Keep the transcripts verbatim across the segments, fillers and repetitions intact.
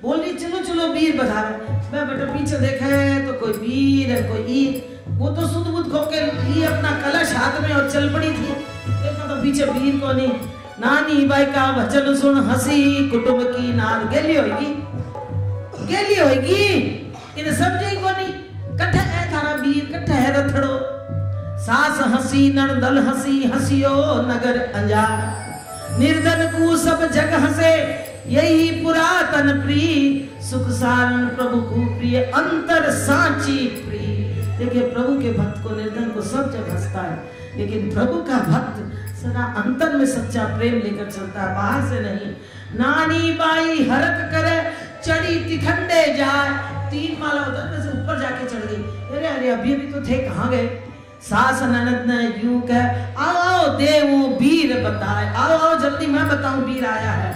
बोल रही चलो चलो वीर बधावे। मैं बेटा पीछे देखा है तो कोई वीर है कोई ईर, वो तो सुध बुध खो के लिए अपना कलश हाथ में और चल पड़ी थी। देखा तो पीछे वीर को नहीं। नानी बाई का वचन सुन हसी कुटुंब की नार गेली होगी गेली होगी इन समझे को नहीं। कट्ठा है थारा वीर कट्ठा है रथड़ो, सास हसी नरदल हसी हसियो नगर अंजार। निर्धन को सब जग हंसे यही पुरातन प्रिय, सुख सारण प्रभु को प्रिय अंतर सांची प्रिय। देखिए प्रभु के भक्त को निर्धन को सब जग हंसता है, लेकिन प्रभु का भक्त सदा अंतर में सच्चा प्रेम लेकर चलता है, बाहर से नहीं। नानी बाई हरक करे चढ़ी तिखंडे जाए, तीन माला उधर में से ऊपर जाके चढ़ गई। अरे अरे अभी अभी तो थे कहाँ गए। सास ननद ने यूं कह आओ आओ देवो वीर बताए, आओ आओ जल्दी मैं बताऊं वीर आया है।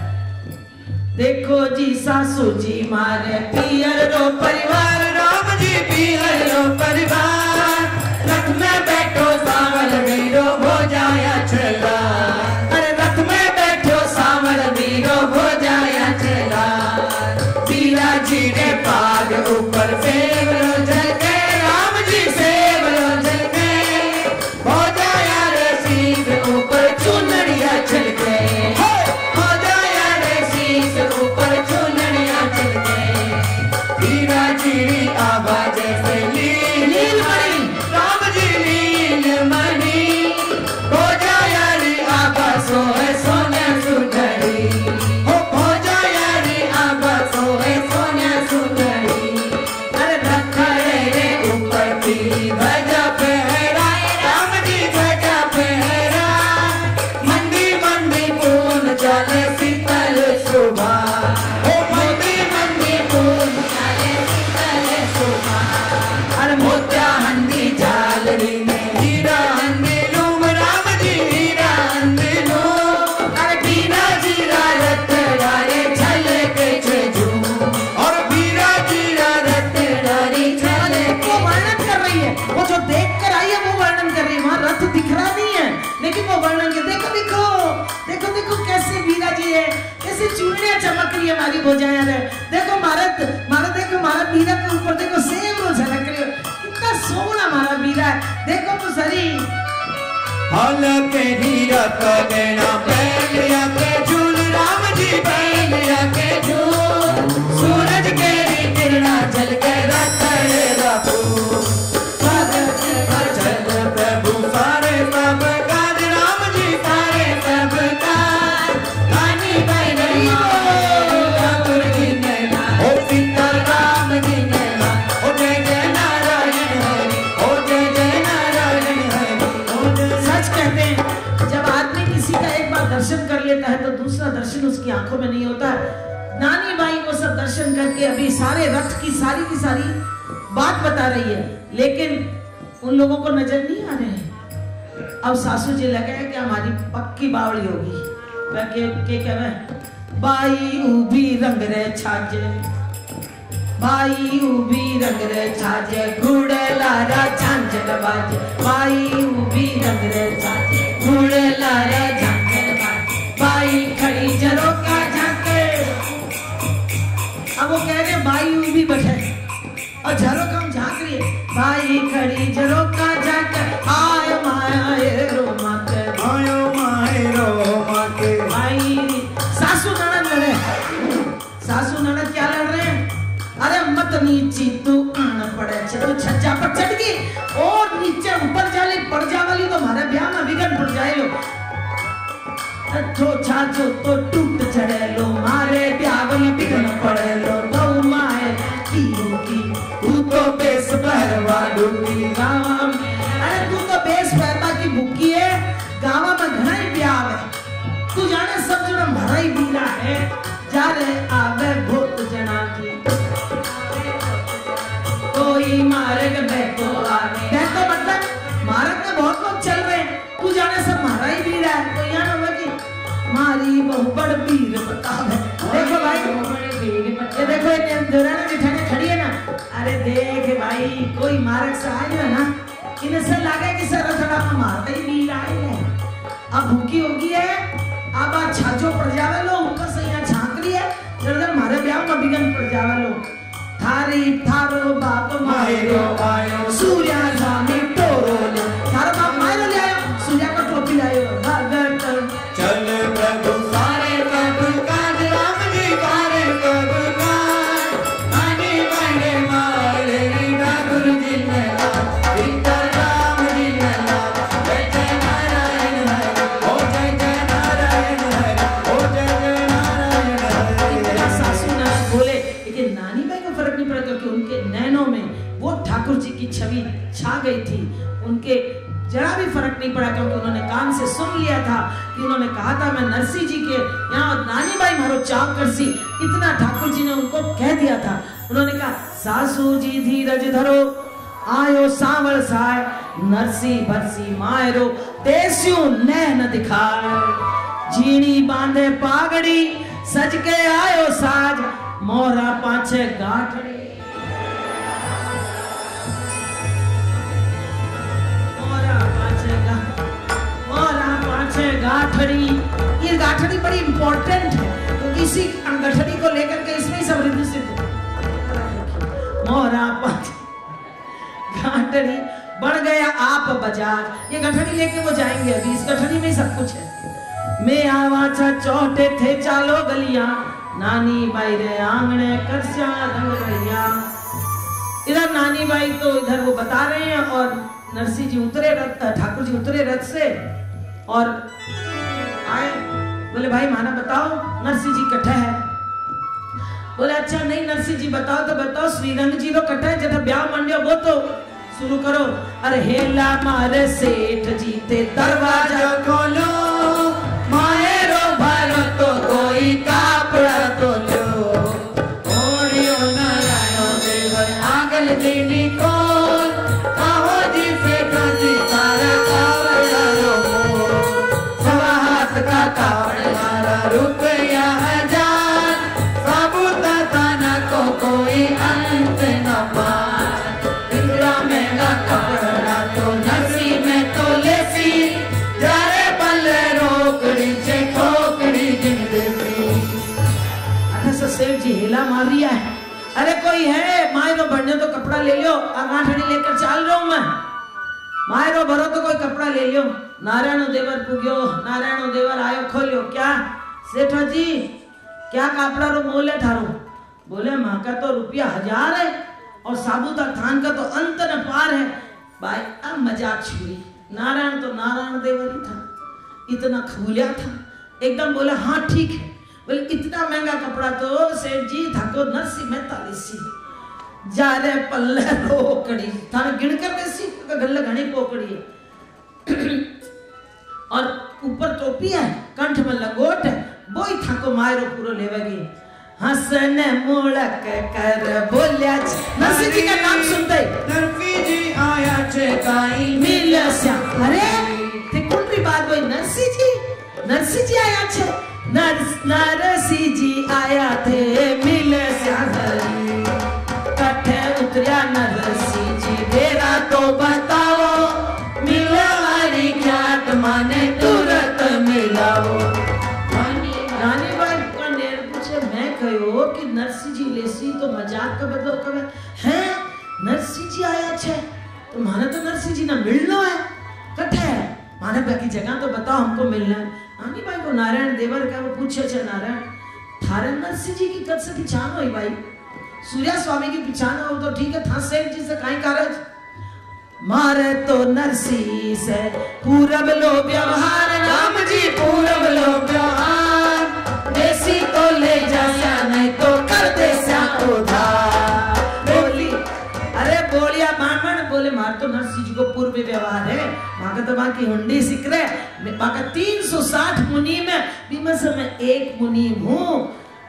देखो जी सासू जी मारे पियर रो परिवार, राम जी पियर रो परिवार। रथ में बैठो सावल वीरो हो जाया चला, अरे रथ में बैठो सावल वीरो हो जाया चला। वीरा जी ने पाग ऊपर फेर रो जगे, राम जी सेव रो जगे। हो जाया रे शीश ऊपर चुनरिया चल गए, हो जाया रे शीश ऊपर चुनरिया चल गए। वीरा जी आवाज से लील मणि, राम जी लील मणि। हो जाया रे आभा सोए सोने सुधरी, हो हो जाया रे आभा सोए सोने सुधरी। अरे रखड़े रे ऊपर पीली ध्वजा फहराए, राम जी ध्वजा फहराए। मंदी मंदी पून चले शीतल शोभा, हो मंदी मंदी पून चले शीतल शोभा। अरे मोत्या हंदी झालरी में हीरा हंदी लूम, राम जी हीरा हंदी लूम। अरे बीरा जीरा रत डारे छले के छेजू, और बीरा जीरा रत डारी छले के। वो वर्णन कर रही है, वो जो देख कर आई है वो वर्णन कर रही है। वहाँ रथ दिख रहा नहीं है, लेकिन वो वर्णन के देखो देखो देखो देखो कैसे वीरा जी है, कैसे चूड़ियां चमक रही है हमारी भुजाएं रे। देखो मारत मारत देखो मारा वीरा के ऊपर देखो सेम रोज झलक रही है, कितना सोना हमारा वीरा है। देखो तो सरी हल के हीरा का लेना पहलिया के झूल, राम जी पहलिया के झूल। सूरज के किरणा जल के रखड़े रखू, स्वागत भजन प्रभु सारे सब काज, राम जी सारे सब काज। नानी बाई नहीं ठाकुर जी नैना, ओ सीता राम जी नैना। ओ जय जय नारायण हरि, ओ जय जय नारायण हरि, ओ जय। सच कहते हैं जब आदमी किसी का एक बार दर्शन कर लेता है तो दूसरा दर्शन उसकी आंखों में नहीं होता। नानी बाई को सब दर्शन करके अभी सारे रथ की सारी की सारी बात बता रही है, लेकिन उन लोगों को नजर नहीं आ रहे हैं। अब सासू जी लगे कि हमारी पक्की बावड़ी होगी। मैं के के कह रहे बाई उभी रंग रे छाजे, बाई उभी रंग रे छाजे, घुड़े लारा झांझर बाजे। बाई उभी रंग रे छाजे, घुड़े लारा झांझर बाजे। बाई खड़ी जरो का झांके। अब वो कह रहे बाई उभी बैठे और झरो कम झांक रही है। बाई खड़ी जरो का झांके, आय माए रो माके, आयो माए रो माके। बाई सासू ननद लड़े, सासू ननद क्या लड़ रहे हैं? अरे मत नीची तू आना पड़े, तू छज्जा पर चढ़ गई और नीचे ऊपर जाले पड़ जा वाली तो हमारे ब्याह में विघन पड़ जाए लो। तो छाछो तो टूट चढ़े लो, मारे ब्याह में विघन पड़े लो। तो माए की की तू तो बेस भरवा डूबी गावा में। अरे तू तो बेस भरवा की भूखी है, गावा में घना ही ब्याह है। तू जाने सब जन भरा ही बीरा है, जा रे आवे भूत जना की। कोई मार्ग बैठो आगे, बैठो मतलब मार्ग में बहुत लोग चल रहे हैं, तू जाने सब मारा ही भीड़ है। तो यहाँ होगा कि मारी बहु बड़ भीड़ बतावे। देखो भाई ये देखो ये दुराना बिठाने खड़ी है ना, अरे देख भाई कोई मार्ग से आए है ना, इनसे लगे कि सर थोड़ा में मारते ही भीड़ आए है। अब भूखी होगी है, अब आज छाछो पड़ जावे लो, ऊपर से यहाँ झांक रही है, जरा मारे ब्याह में बिगन पड़ जावा लो थारी थारो बाप मायरो आयो सूर्या स्वामी टोरो थारो बाप मायरो ले आयो सूर्या का टोपी लायो भगत चल प्रभु सारे प्रभु काज राम जी सारे प्रभु काज आने वाले मारे गुरु जी ने सीता राम जी ने जय जय नारायण हरे ओ जय जय नारायण हरे ओ जय जय नारायण हरे। सासू ना बोले लेकिन नानी भाई को फर्क नहीं पड़ा क्योंकि उनके नैनों में वो ठाकुर जी की छवि छा गई थी। उनके जरा भी फर्क नहीं पड़ा क्योंकि उन्होंने कान से सुन लिया था कि उन्होंने कहा था मैं नरसिंह जी के यहाँ नानी बाई मारो चाव करसी, इतना ठाकुर जी ने उनको कह दिया था। उन्होंने कहा सासू जी धीरज धरो आयो सांवल साय नरसी भरसी मायरो तेस्यू नैन दिखाए जीनी बांधे पागड़ी सज के आयो साज मोरा पाछे गाठड़ी गाठड़ी। ये गाठड़ी बड़ी इंपॉर्टेंट है क्योंकि इसी गठड़ी को लेकर के इसमें सब रिद्धि सिद्ध मोरा गाठड़ी बढ़ गया आप बाजार। ये गठड़ी लेके वो जाएंगे अभी, इस गठड़ी में सब कुछ है। मैं आवाचा चौटे थे चालो गलियां नानी बाई रे आंगने करस्या रंगरिया। इधर नानी बाई तो इधर वो बता रहे हैं और नरसिंह जी उतरे रथ, ठाकुर जी उतरे रथ से और आए। बोले भाई माना बताओ नरसिंह जी कट्ठा है। बोले अच्छा नहीं नरसिंह जी बताओ तो बताओ श्रीरंग जी रो कट्ठा है जब ब्याह मंडियो वो तो शुरू करो। अरे हेला मारे सेठ जी ते दरवाजा खोलो मायरो भरो तो कोई कापड़ा तो लो ओरियो नारायण देवर आगल दीनी कोल कहो जी फेंका जी तारा कावड़ा लो सवा हाथ का कावड़ा रुपया हजार साबुता ताना को कोई अंत न पार इतना महंगा कपड़ा तो नरसी में तो लेसी जारे पल्ले रोकड़ी से ठोकड़ी जिंदगी। अच्छा सो सेठ जी हिला मार रिया है। अरे कोई है मायरो भरने तो कपड़ा ले लियो, गांठड़ी लेकर चल रहा हूं मैं। मायरो भरो तो कोई कपड़ा ले लियो। नारायण देवर पुग्यो, नारायण देवर आयो खोलियो। क्या सेठा जी क्या कपड़ा रो मोल है थारो? बोले मां का तो रुपया हजार है और साबुता थान का तो अंत न पार है। भाई अब मजाक छुड़ी। नारायण तो नारायण देवर ही था, इतना खुलिया था एकदम। बोला हाँ ठीक है। बोले इतना महंगा कपड़ा तो सेठ जी थाको नरसी में तालीसी जारे पल्ले रोकड़ी थाने गिन कर देसी गल्ले घणी पोकड़ी है और ऊपर टोपी है, कंठ में लंगोट है, वो ही थाको मायरो पूरो लेवेगी। हंसने मुड़क कर बोलिया नरसिंह जी का नाम सुनते नरसिंह जी आया छे काई मिल श्या। अरे ते कुंडरी बात बोई नरसिंह जी नरसिंह जी आया छे नरस नरसिंह जी आया थे मिल श्या कट्ठे उतरिया नरसिंह जी मेरा तो बताओ मिलवारी ख्यात माने तुरंत मिलाओ। नानी बाई का नेर पूछे मैं कहो कि नरसिंह जी लेसी तो मजाक का बदलो कवे हैं नरसिंह जी आया छे तो माने तो नरसिंह जी ना मिलनो है कट्ठे है माने बाकी जगह तो बताओ हमको मिलना है। नानी बाई को नारायण देवर का वो पूछे छे नारायण थारे नरसिंह जी की कद से पहचान होई भाई? सूर्या स्वामी की पहचान हो तो ठीक है, था सेठ जी से काई कारज? मारे तो नरसिंह से पूरब लो व्यवहार राम जी पूरब लो व्यवहार देसी तो ले जा नहीं तो कर दे श्या उधार। बोली अरे बोलिया ब्राह्मण बोले मार तो नरसिंह जी को पूर्व व्यवहार है वहां का तो बाकी हुंडी सिकरे वहां का तीन सौ साठ मुनि में बीमा से मैं एक मुनि हूँ।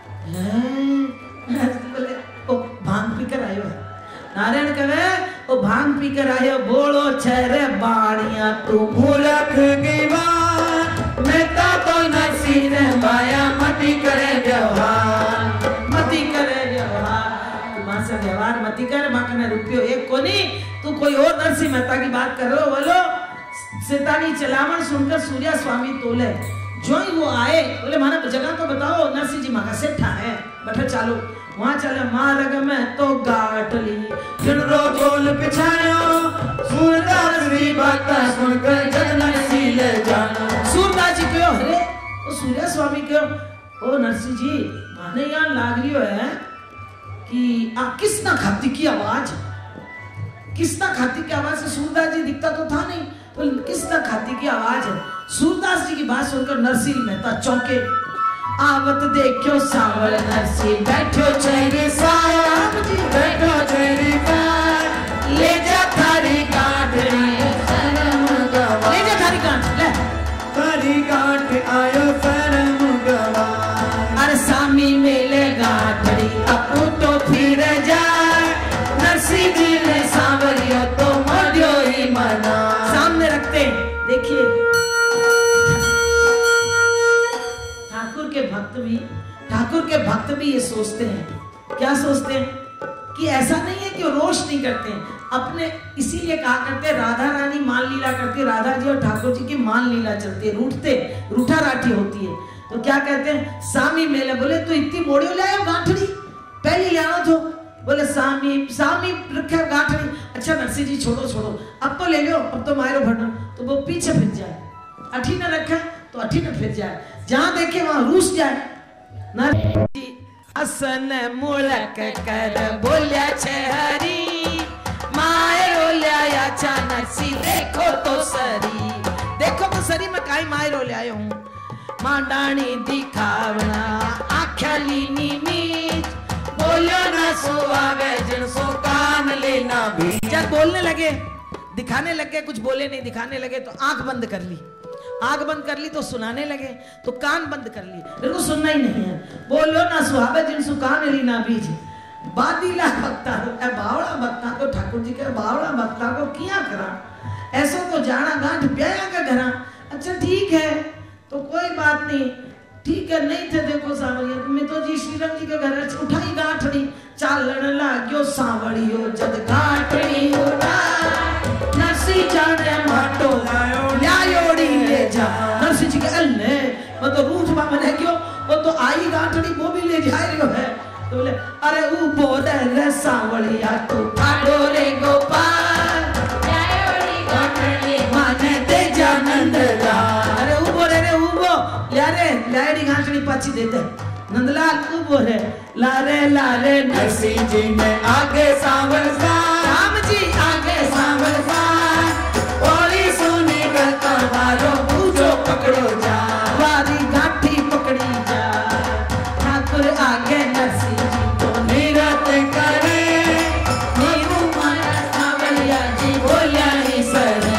बोले ओ भांग पीकर आयो है। नारायण कहे ओ भांग पीकर आयो बोलो छरे बाणिया तू मूर्ख की बात मैं तो नरसिंह ने माया मती करे व्यवहार मती करे व्यवहार तू मां से व्यवहार मती कर मां कने रुपयो एक कोनी तू कोई और नरसिंह मेहता की बात कर लो। बोलो सितानी चलावन सुनकर सूर्या स्वामी तोले जो ही वो आए बोले माना जगह तो बताओ नरसिंह जी मां का सेठा है। बैठे चालो वहां चले मार्ग में तो गाट ली जिनरो बोल पिछायो सूरदास री बात सुनकर जग नरसिंह ले जानो। सूरदास जी क्यों अरे ओ सूर्य स्वामी क्यों ओ नरसिंह जी माने यहाँ लाग रियो है कि आ किसना खाती की आवाज किसना खाती की आवाज से सूरदास जी दिखता तो था नहीं तो किसना खाती की आवाज है। सूरदास जी की बात सुनकर नरसिंह मेहता चौंके आवत देखो सावल नरसिंह बैठो चेहरे सायाम जी बैठो तेरी बात ले जा थारी गांठ शर्म गवा ले जा थारी गांठ ले तारी गांठ आयो शर्म गवा। अरे सामी मेले गांठड़ी अपू तो फिर जाए नरसिंह जी ने सांवरियो तो मोड़ियो ही मना। सामने रखते देखिए ठाकुर के भक्त भी ठाकुर के भक्त भी ये सोचते हैं क्या सोचते हैं कि ऐसा नहीं है कि वो रोष नहीं करते हैं अपने इसीलिए कहा करते हैं राधा रानी मान लीला करती है राधा जी और ठाकुर जी की मान लीला चलती है रूठते रूठा राठी होती है तो क्या कहते हैं सामी मेले बोले तो इतनी मोड़ियो ले आयो गांठड़ी पहले ले आना तो बोले सामी सामी रखे गांठड़ी अच्छा नरसिंह जी छोड़ो छोड़ो अब तो ले लो अब तो मारो भरना तो वो पीछे फिर जाए अठी न रखा तो अठी न फिर जाए जहां देखे वहां रूस जाए नरसिंह जी असन मुड़क कर बोलिया छे हरी मायरो लिया नरसिंह देखो तो सरी देखो तो सरी मैं काई मायरो ले आयो हूँ मांडाणी दिखावना आख्या लीनी मीच बोलो ना सुआवे जिनसो कान लेना भी। जब बोलने लगे दिखाने लगे कुछ बोले नहीं दिखाने लगे तो आंख बंद कर ली आंख बंद कर ली तो सुनाने लगे तो कान बंद कर ली मेरे को सुनना ही नहीं है। बोलो ना सुहावे जिनसो कान लेना बीज बादीला भक्ता ए बावड़ा भक्ता को ठाकुर जी के बावड़ा भक्ता को किया करा ऐसा तो जाना गांठ ब्याया का घरा अच्छा ठीक है तो कोई बात नहीं ठीक है नहीं थे देखो सांवरिया मैं तो जी श्रीराम जी के घर उठाई गांठड़ी चालन लाग्यो सांवरियो जद गांठड़ी उठा नरसिंह जाने माटो ल्यायोड़ी ले जा। नरसिंह जी के अल्ले मैं तो रूठ बा मने क्यों वो तो आई गांठड़ी वो भी ले जा रही है तो बोले अरे ऊ बोले रे सांवरिया तू पाडो रे गोपाल ल्यायोड़ी गांठड़ी माने दे जा नंदलाल। अरे ऊ बोले रे ऊ बो यारे लाड़ी गांठड़ी पाची देते नंदलाल ऊ बोले लारे लारे नरसिंह जी ने आगे सांवर सा राम जी आगे सांवर सा ओली सुनी करता मारो पूजो पकड़ो जा वारी गांठी पकड़ी जा ठाकुर आगे नरसिंह जी को निरत करे नीरू मारा सांवरिया जी बोलिया ही सरी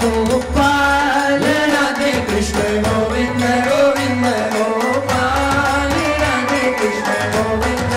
गोपाल राधे कृष्ण गोविंद गोविंद गोपाल राधे कृष्ण गोविंद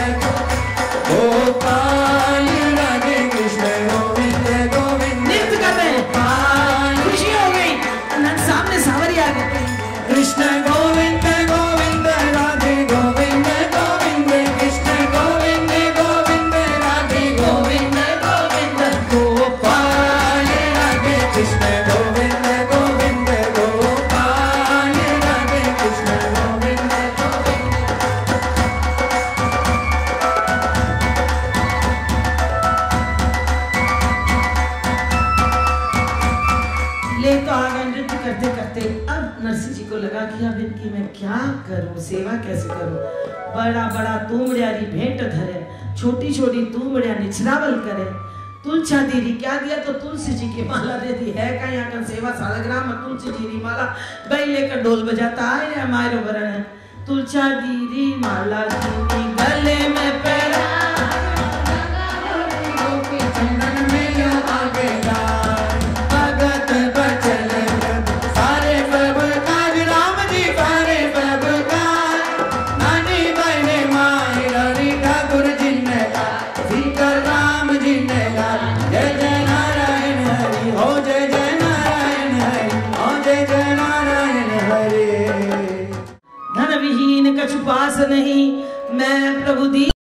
गोपाल राधे कृष्ण गोविंद गोविंद नृत्य कर रहे हैं खुशी हो गई सामने सांवरिया आ गए कृष्ण गोविंद गोविंद राधे गोविंद गोविंद कृष्ण गोविंद गोविंद राधे गोविंद गोविंद गोपाल राधे कृष्ण गोविंद गोविंद गोपाल राधे कृष्ण गोविंद गोविंद। ले तो आ गए नृत्य करते करते अब नरसिंह जी को लगा कि अब इनकी मैं क्या करूं सेवा कैसे करूं बड़ा बड़ा तूमड़ियारी भेंट धरे छोटी छोटी तूमड़िया निछरावल करे तुलछा दीरी क्या दिया तो तुलसी जी की माला दे दी है का यहाँ का सेवा सालग्राम में तुलसी जी की माला गई लेकर ढोल बजाता है मायरो वरण है तुलछा दीरी माला दीदी गले में पैरा चंदन में लो आगे गाय भगत बचल सारे सब काज राम जी सारे सब काज नानी बहने माई रानी ठाकुर जी ने सीकर राम जी ने जय जय नारायण हरि हो जय जय नारायण हरि हो जय जय नारायण हरि। धन विहीन कछु पास नहीं मैं प्रभु दी